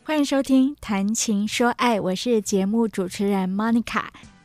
欢迎收听谈情说爱，我是节目主持人 Monica。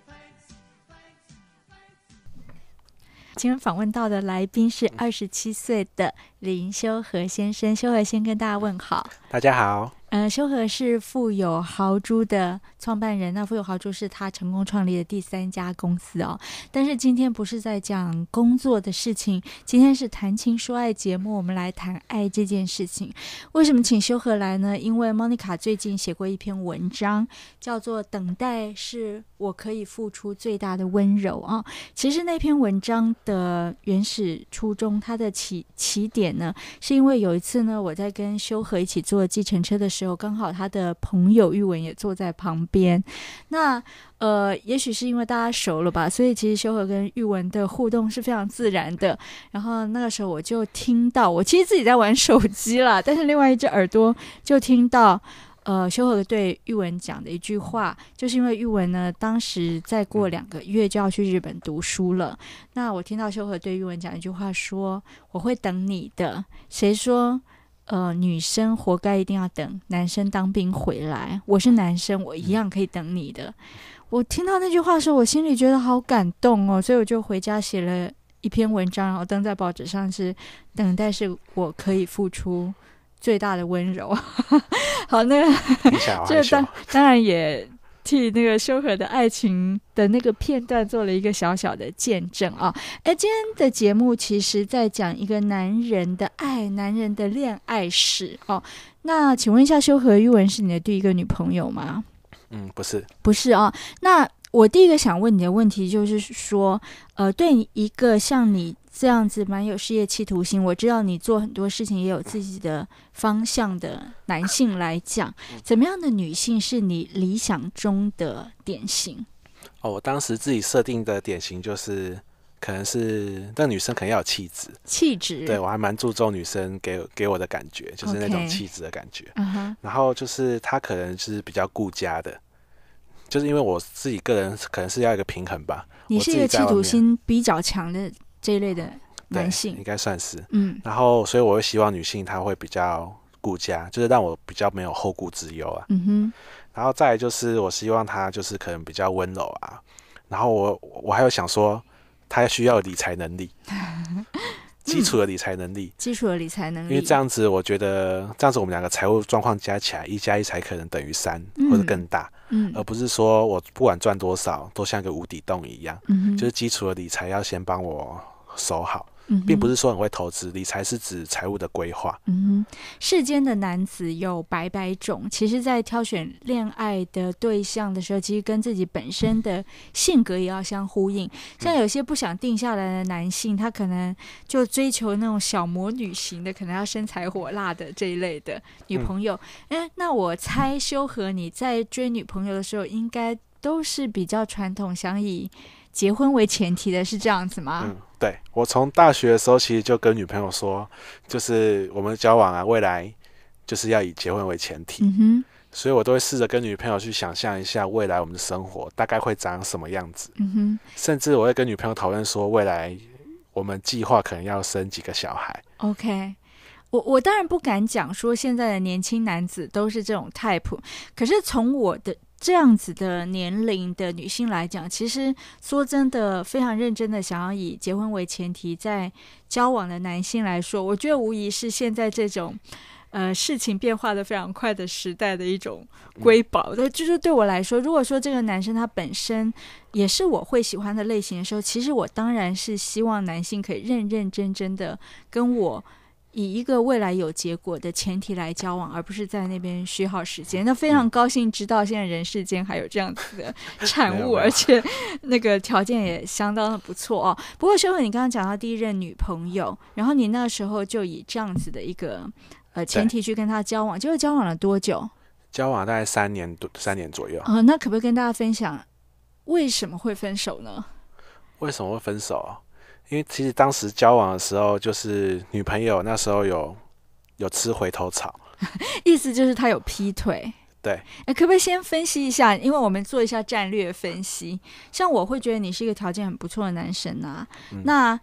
今天访问到的来宾是27岁的林修和先生。修和先跟大家问好。 大家好。 修和是富有豪猪的创办人，那富有豪猪是他成功创立的第3家公司哦。但是今天不是在讲工作的事情，今天是谈情说爱节目，我们来谈爱这件事情。为什么请修和来呢？因为 Monica 最近写过一篇文章，叫做《等待是我可以付出最大的温柔》啊。其实那篇文章的原始初衷，它的起点呢，是因为有一次呢，我在跟修和一起坐计程车的时候，刚好他的朋友玉文也坐在旁边。那也许是因为大家熟了吧，所以其实修和跟玉文的互动是非常自然的。然后那个时候我就听到，我其实自己在玩手机啦，但是另外一只耳朵就听到修和对玉文讲的一句话，就是因为玉文呢当时再过2个月就要去日本读书了。那我听到修和对玉文讲一句话说，我会等你的。谁说女生活该一定要等男生当兵回来？我是男生，我一样可以等你的。我听到那句话的时候，我心里觉得好感动哦，所以我就回家写了一篇文章，然后登在报纸上，是等待是我可以付出最大的温柔。好，那个这当然也替那个修和的爱情的那个片段做了一个小小的见证啊。今天的节目其实在讲一个男人的爱，男人的恋爱史哦。那请问一下，修和玉文是你的第一个女朋友吗？ 不是啊。那我第一个想问你的问题就是说，对一个像你这样子蛮有事业企图心，我知道你做很多事情也有自己的方向的男性来讲，怎么样的女性是你理想中的典型？ 我当时自己设定的典型就是可能是那女生可能要有气质。对，我还蛮注重女生给我的感觉，就是那种气质的感觉。然后就是她可能是比较顾家的，就是因为我自己个人可能是要一个平衡吧。 你是一个企图心比较强的这一类的男性， 应该算是。然后所以我会希望女性她会比较顾家，就是让我比较没有后顾之忧啊。然后再来就是我希望她就是可能比较温柔啊。然后我还有想说她需要理财能力。基础的理财能力，因为这样子我觉得这样子我们2个财务状况加起来1+1才可能等于3，或者更大。而不是说我不管赚多少都像个无底洞一样。就是基础的理财要先帮我守好。并不是说很会投资，理财是指财务的规划。 世间的男子有百百种，其实在挑选恋爱的对象的时候，其实跟自己本身的性格也要相呼应。像有些不想定下来的男性，他可能就追求那种小魔女型的，可能要身材火辣的这一类的女朋友。那我猜修和你在追女朋友的时候，应该都是比较传统，想以结婚为前提的，是这样子吗？ 对，我从大学的时候其实就跟女朋友说，就是我们交往啊，未来就是要以结婚为前提。所以我都会试着跟女朋友去想象一下未来我们的生活大概会长什么样子。甚至我会跟女朋友讨论说，未来我们计划可能要生几个小孩。 OK， 我当然不敢讲说现在的年轻男子都是这种 type， 可是从我的这样子的年龄的女性来讲，其实说真的非常认真的想要以结婚为前提在交往的男性来说，我觉得无疑是现在这种事情变化的非常快的时代的一种瑰宝。就是对我来说，如果说这个男生他本身也是我会喜欢的类型的时候，其实我当然是希望男性可以认认真真的跟我以一个未来有结果的前提来交往，而不是在那边虚耗时间。那非常高兴知道现在人世间还有这样子的产物，而且那个条件也相当的不错哦。不过修和，你刚刚讲到第一任女朋友，然后你那个时候就以这样子的一个前提去跟她交往，结果交往了多久？ 交往大概3年左右。 那可不可以跟大家分享为什么会分手呢？ 为什么会分手？因为其实当时交往的时候，就是女朋友那时候有吃回头草。 意思就是她有劈腿。 对。 可不可以先分析一下，因为我们做一下战略分析。像我会觉得你是一个条件很不错的男生啊，那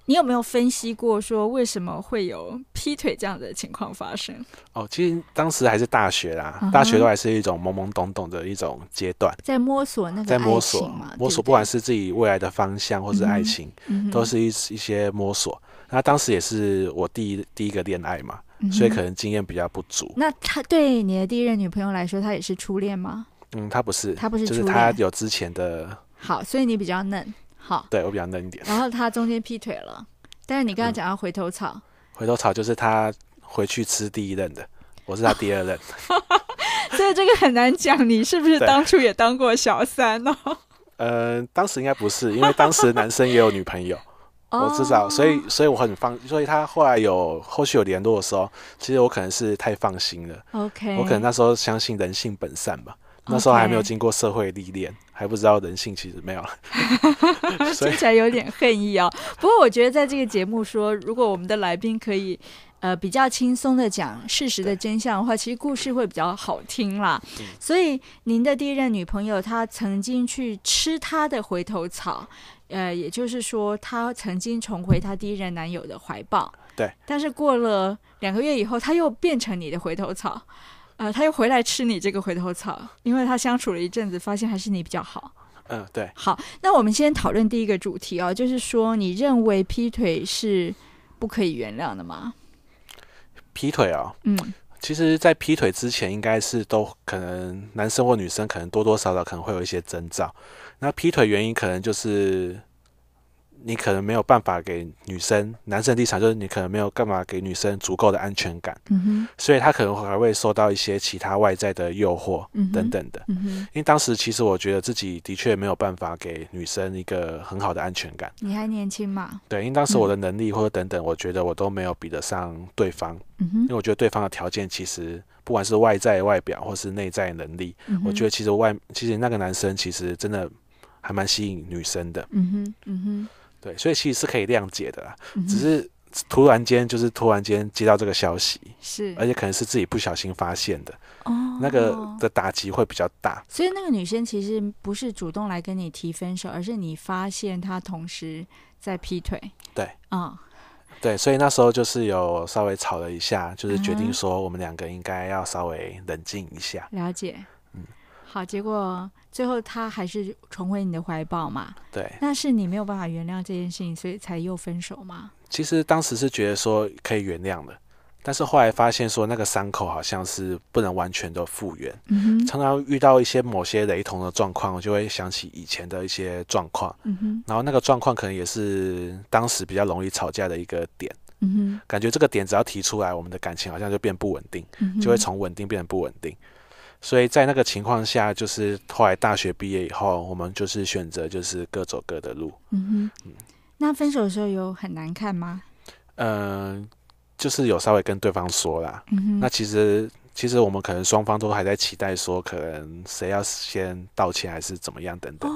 你有没有分析过说为什么会有劈腿这样的情况发生？ 其实当时还是大学啦，大学都还是一种懵懵懂懂的一种阶段， 在摸索那个爱情嘛， 摸索不管是自己未来的方向或是爱情，都是一些摸索。那当时也是我第一个恋爱嘛，所以可能经验比较不足。 那他对你的第一任女朋友来说，她也是初恋吗？ 他不是初恋， 就是他有之前的。 好，所以你比较嫩。好， 对我比较嫩一点。 然后他中间劈腿了，但是你刚才讲要回头草， 回头草就是他回去吃第一任的，我是他第二任。 所以这个很难讲，你是不是当初也当过小三哦？ 当时应该不是，因为当时男生也有女朋友。我知道，所以我很所以他后续有联络的时候，其实我可能是太放心了。 OK， 我可能那时候相信人性本善吧。那时候还没有经过社会历练，还不知道人性其实没有听起来有点恨意哦。不过我觉得在这个节目说，如果我们的来宾可以比较轻松的讲事实的真相的话，其实故事会比较好听啦。所以您的第一任女朋友她曾经去吃她的回头草，也就是说她曾经重回她第一任男友的怀抱。 对， 但是过了2个月以后，她又变成你的回头草。他又回来吃你这个回头草，因为他相处了一阵子，发现还是你比较好。 对。 好，那我们先讨论第一个主题哦，就是说你认为劈腿是不可以原谅的吗？ 劈腿其实在劈腿之前应该是都可能男生或女生可能多多少少可能会有一些征兆，那劈腿原因可能就是你可能没有办法给女生，男生的立场就是你可能没有办法给女生足够的安全感，所以他可能还会受到一些其他外在的诱惑等等的。因为当时其实我觉得自己的确没有办法给女生一个很好的安全感。 你还年轻嘛？ 对，因为当时我的能力或者等等，我觉得我都没有比得上对方。因为我觉得对方的条件其实不管是外在外表或是内在能力，我觉得其实那个男生其实真的还蛮吸引女生的。对，所以其实是可以谅解的啦，只是突然间接到这个消息， 是， 而且可能是自己不小心发现的，那个的打击会比较大。 所以那个女生其实不是主动来跟你提分手，而是你发现她同时在劈腿。 对，对，所以那时候就是有稍微吵了一下，就是决定说我们2个应该要稍微冷静一下。 了解。好，结果最后他还是重回你的怀抱嘛？ 对， 那是你没有办法原谅这件事情，所以才又分手吗？ 其实当时是觉得说可以原谅的，但是后来发现说那个伤口好像是不能完全的复原。常常遇到一些某些雷同的状况，我就会想起以前的一些状况。然后那个状况可能也是当时比较容易吵架的一个点。感觉这个点只要提出来，我们的感情好像就变不稳定，就会从稳定变成不稳定。所以在那个情况下，就是后来大学毕业以后，我们就是选择就是各走各的路。 那分手的时候有很难看吗？ 就是有稍微跟对方说啦。那其实我们可能双方都还在期待说，可能谁要先道歉还是怎么样等等。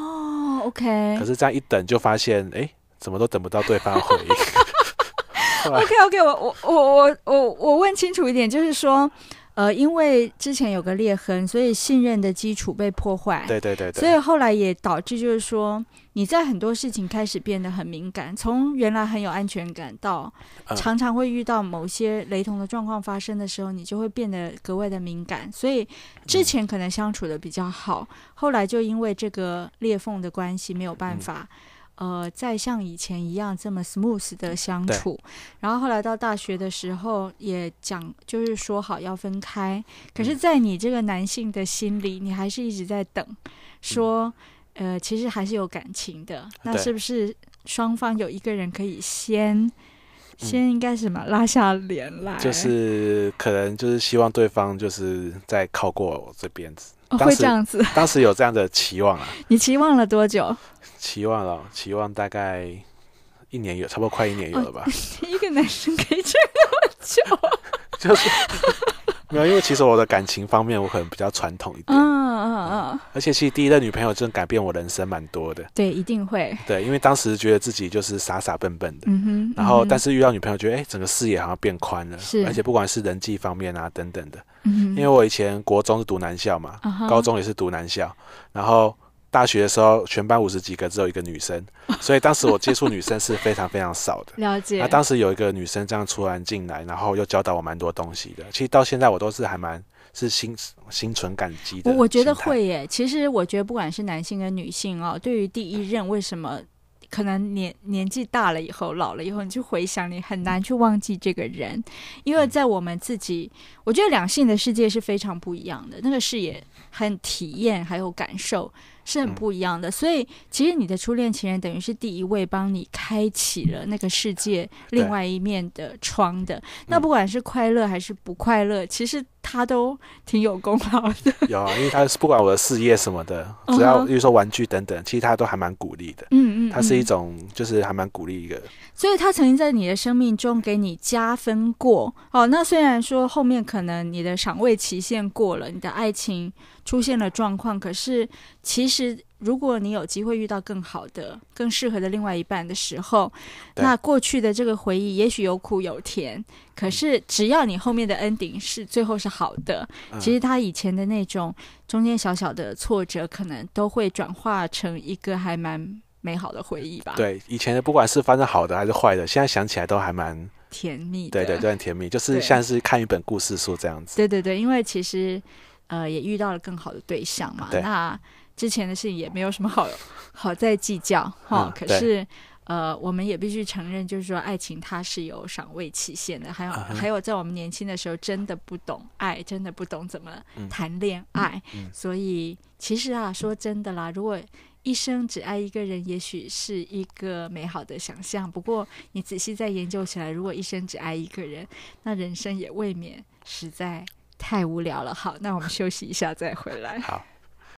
OK。 可是这样一等就发现，怎么都等不到对方的回应。 OK， 我问清楚一点，就是说。因为之前有个裂痕，所以信任的基础被破坏。 对。 所以后来也导致就是说，你在很多事情开始变得很敏感，从原来很有安全感到常常会遇到某些雷同的状况发生的时候，你就会变得格外的敏感。所以之前可能相处的比较好，后来就因为这个裂缝的关系没有办法。再像以前一样这么 smooth 的相处，然后后来到大学的时候也讲，就是说好要分开。可是，在你这个男性的心里，你还是一直在等，说，其实还是有感情的。那是不是双方有一个人可以先应该什么拉下脸来？就是可能就是希望对方就是再靠过我这边子。 会这样子？ 当时有这样的期望啊。 你期望了多久？ 期望大概1年有，差不多快1年有了吧。 一个男生可以这么久？ 就是没有，因为其实我的感情方面我可能比较传统一点。而且其实第一任女朋友真的改变我人生蛮多的。 对，一定会。 对，因为当时觉得自己就是傻傻笨笨的。然后但是遇到女朋友，觉得整个视野好像变宽了。而且不管是人际方面啊等等的。因为我以前国中是读男校嘛，高中也是读男校，然后大学的时候全班50几个只有一个女生，所以当时我接触女生是非常非常少的。 了解。 那当时有一个女生这样突然进来，然后又教导我蛮多东西的。其实到现在我都是还蛮是心存感激的。 我觉得会耶。其实我觉得不管是男性跟女性哦，对于第一任为什么可能年纪大了以后老了以后，你去回想你很难去忘记这个人，因为在我们自己，我觉得两性的世界是非常不一样的，那个视野和体验还有感受是很不一样的，所以其实你的初恋情人等于是第一位帮你开启了那个世界另外一面的窗的。那不管是快乐还是不快乐，其实他都挺有功劳的。 有啊，因为他是不管我的事业什么的，只要比如说玩具等等，其实他都还蛮鼓励的。他是一种就是还蛮鼓励一个。 所以他曾经在你的生命中给你加分过哦。那虽然说后面可能你的赏味期限过了，你的爱情出现了状况，可是其实如果你有机会遇到更好的更适合的另外一半的时候，那过去的这个回忆也许有苦有甜，可是只要你后面的 ending 是最后是好的，其实他以前的那种中间小小的挫折可能都会转化成一个还蛮美好的回忆吧。 对，以前的不管是发生好的还是坏的，现在想起来都还蛮甜蜜的。 对对对，很甜蜜，就是像是看一本故事书这样子。 对对对，因为其实也遇到了更好的对象嘛，那之前的事情也没有什么好再计较可是我们也必须承认，就是说爱情它是有赏味期限的，还有在我们年轻的时候真的不懂爱，真的不懂怎么谈恋爱，所以其实说真的啦，如果一生只爱一个人，也许是一个美好的想象，不过你仔细再研究起来，如果一生只爱一个人，那人生也未免实在太无聊了。好，那我们休息一下再回来。 好。